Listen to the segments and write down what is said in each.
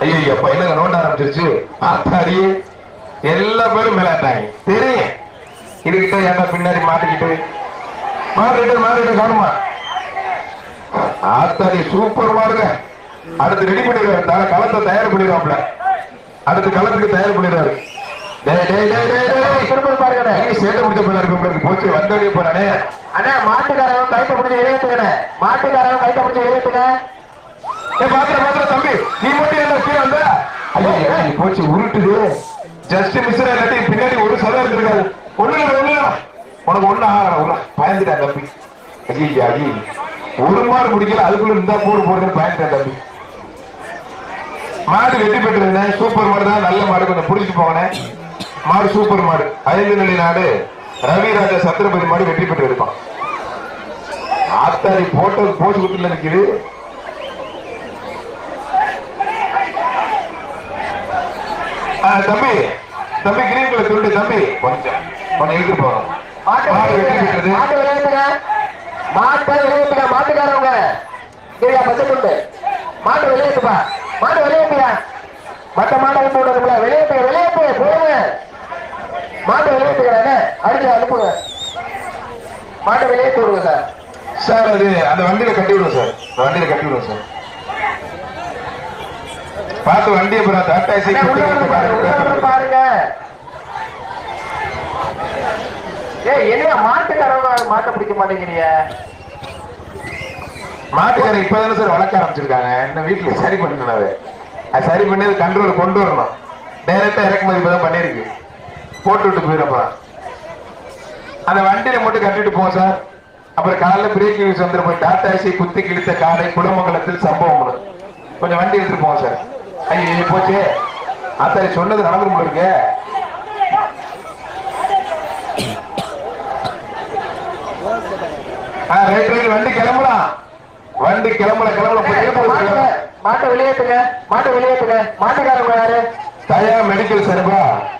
ஐயோ அப்ப என்னங்க நோண்ட ஆரம்பிச்சிருச்சு. ஆத்தாடி எல்லா பேரும் மேலாட்டாங்க தெரியும். இதுகிட்ட ஏன்டா பின்னாடி மாட்டிக்கிட்டு மாறிட்டு காணுமா? ஆத்தாடி சூப்பர் மாடுங்க. அடுத்து ரெடி பண்ணிடுவாரு. களத்தை தயார் பண்ணிடுவாப்ல. அடுத்து களத்துக்கு தயார் பண்ணிடுவாரு. சேட்டை முடிச்ச போல இருக்கு. போச்சு வந்தோடய போறானே. அண்ணா மாட்டுக்காரன் கைட்ட முடிஞ்ச எழுத்துக்கண்ணே. மாட்டுக்காரன் கைட்ட முடிஞ்ச எழுத்துங்க. பாத்திர தம்பி நீ மட்டும் என்ன கீழே வந்த? ஐயா போச்சு உருட்டுது. ஜஸ்ட் மிஸ் இல்லாட்டி பின்னாடி ஒரு சதம் இருந்திருக்காது. ஒண்ணு உனக்கு ஒண்ணு ஆகல. பயந்துட்டேன் தம்பி. ஐயா அடி ஒரு மாடு முடிக்கல. அதுக்குள்ள இருந்தா போடுன்னு பயந்துட்டேன் தம்பி. மாடு வெற்றி பெற்றிருந்தேன். சூப்பர் மாடு தான். நல்ல மாடு. கொஞ்சம் புடிச்சிட்டு போனேன். மாடு சூப்பர் மாடு. 5 நிலை நாடு ரவிராஜா சத்திரபதி மாடு வெற்றி பெற்று இருப்பான். ஆத்தாரி போட்டோ போச்சு குட்டில இருக்குது. தம்பி கிரீன் கலர் துருண்டு தம்பி கொஞ்சம் எழுதி போறோம். மாட்டுக்காரவங்க பச்சை மாட்டு விளையாட்டுப்பா. மாட்டு விளையாட்டுயா. மற்ற மாட்டை போடுறதுல விளையாட்டு போடுங்க. மாட்டு விளையாட்டுக்கிறாங்க. அடுத்து அனுப்புங்க. மாட்டை விளையாட்டு விடுங்க சார். சார் அது அந்த வண்டியில கட்டி விடுவோம் சார். வண்டியில கட்டி விடுவோம் சார். பார்த்து வண்டியை பாருங்க. என்ன மாட்டுக்காரங்க மாட்ட பிடிக்க மாட்டேங்கிறீங்க? மாட்டுக்காரன் இப்பதானே சார் வளர்க்க ஆரம்பிச்சிருக்காங்க. இந்த வீட்டுல சரி பண்ணினாரு. அது சரி பண்ணி கண்ட்ரோல் கொண்டு வரணும். டைரக்டா இறக்குமதி இப்பதான் பண்ணிருக்கு. போட்டு விட்டு போயிடப்பா. அந்த வண்டியில மட்டும் கட்டிட்டு போவோம் சார். அப்புறம் காலைல பிரேக் நியூஸ் வந்துட்டு போய் டாட்டாசி குத்தி கிழித்த காலை குடமங்கலத்தில் சம்பவம். கொஞ்சம் வண்டி எடுத்துட்டு போவோம் சார். ஐயோ போச்சு. அத்தாரி சொன்னது நடந்துரும் இருக்கு. வண்டி கிளம்பலாம். மாட்டை விளையாட்டுங்க. மாட்டுக்காரங்க யாரு? தயா மெடிக்கல் சர்பா.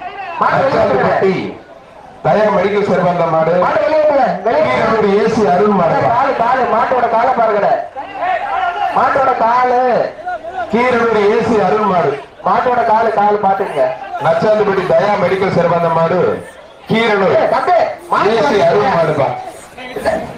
தயா மெடிக்கல் சர்பா. அந்த மாடு ஏசி அருள் மாடு. மாட்டோட காலை பாருங்க. மாட்டோட காலு கீரனூர் ஏசி அருள் மாடு. மாட்டோட காலு பாத்துங்க. நச்சாந்துப்பட்டி தயா மெடிக்கல் சர்பா. அந்த மாடு கீரனூர் ஏசி அருள் மாடுப்பா.